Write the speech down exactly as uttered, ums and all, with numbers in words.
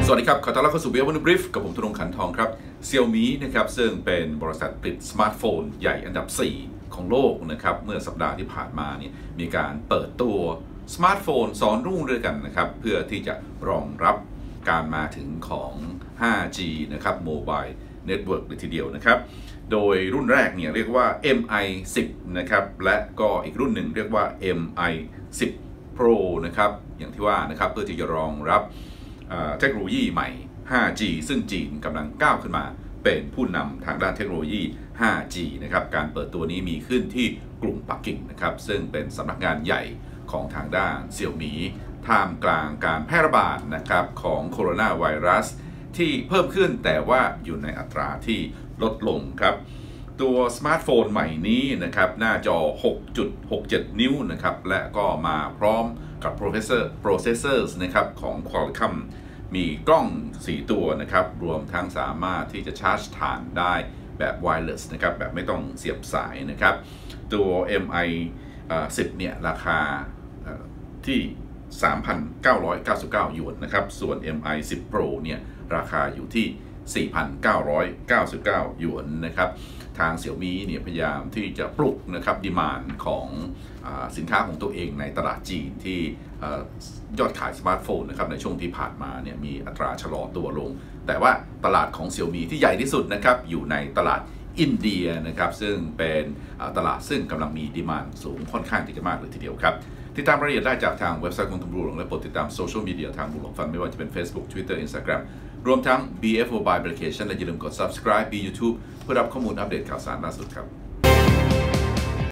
สวัสดีครับขอต้อนรับเข้าสู่ บี เอฟ วัน Brief กับผมธนงค์ขันทองครับ Xiaomi นะครับซึ่งเป็นบริษัทผลิตสมาร์ทโฟนใหญ่อันดับสี่ของโลกนะครับเมื่อสัปดาห์ที่ผ่านมาเนี่ยมีการเปิดตัวสมาร์ทโฟนสองรุ่นด้วยกันนะครับเพื่อที่จะรองรับการมาถึงของ ห้าจี นะครับโมบายเน็ตเวิร์กเลยทีเดียวนะครับโดยรุ่นแรกเนี่ยเรียกว่า เอ็ม ไอ สิบ นะครับและก็อีกรุ่นหนึ่งเรียกว่า เอ็ม ไอ สิบ Pro นะครับอย่างที่ว่านะครับเพื่อที่จะรองรับเทคโนโลยีใหม่ ห้าจี ซึ่งจีนกำลังก้าวขึ้นมาเป็นผู้นำทางด้านเทคโนโลยี ห้าจี นะครับการเปิดตัวนี้มีขึ้นที่กรุงปักกิ่งนะครับซึ่งเป็นสำนักงานใหญ่ของทางด้าน Xiaomi ท่ามกลางการแพร่ระบาดนะครับของโคโรนาไวรัสที่เพิ่มขึ้นแต่ว่าอยู่ในอัตราที่ลดลงครับตัวสมาร์ทโฟนใหม่นี้นะครับหน้าจอ หกจุดหกเจ็ด นิ้วนะครับและก็มาพร้อมกับ processor processors นะครับของ Qualcomm มีกล้องสี่ตัวนะครับรวมทั้งสามารถที่จะชาร์จถ่านได้แบบ wireless นะครับแบบไม่ต้องเสียบสายนะครับตัว เอ็ม ไอ สิบ เนี่ยราคาที่ สามพันเก้าร้อยเก้าสิบเก้า หยวนนะครับส่วน เอ็ม ไอ สิบ Pro เนี่ยราคาอยู่ที่ สี่พันเก้าร้อยเก้าสิบเก้า หยวนนะครับทาง Xiaomi เนี่ยพยายามที่จะปลุกนะครับดีมานด์ของอสินค้าของตัวเองในตลาดจีนที่ยอดขายสมาร์ทโฟนนะครับในช่วงที่ผ่านมาเนี่ยมีอัตราชะลอตัวลงแต่ว่าตลาดของ Xiaomi ที่ใหญ่ที่สุดนะครับอยู่ในตลาดอินเดียนะครับซึ่งเป็นตลาดซึ่งกำลังมีดีมานด์สูงค่อนข้างที่จะมากเลยทีเดียวครับติดตามรายละเอียดได้จากทางเว็บไซต์ของทางบุหลวงและโปรดติดตามโซเชียลมีเดียทางบุหลวงฟันไม่ว่าจะเป็น Facebook Twitter Instagram รวมทั้ง บี เอฟ Mobile Application และอย่าลืมกด Subscribe บี YouTube เพื่อรับข้อมูลอัปเดตข่าวสารล่าสุดครับ